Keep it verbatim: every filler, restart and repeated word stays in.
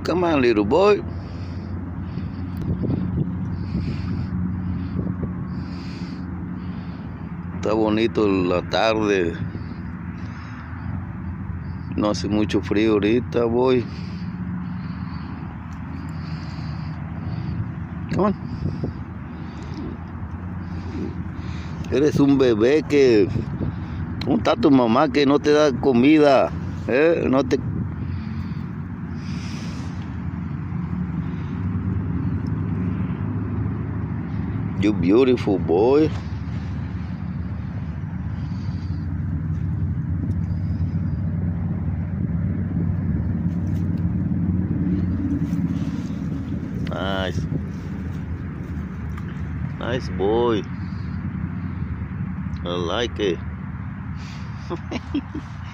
Come on, little boy. Está bonito la tarde. No hace mucho frío ahorita, boy. Come on. Eres un bebé que... ¿Dónde está tu mamá que no te da comida? ¿Eh? No te... You beautiful boy. Nice. Nice boy. I like it.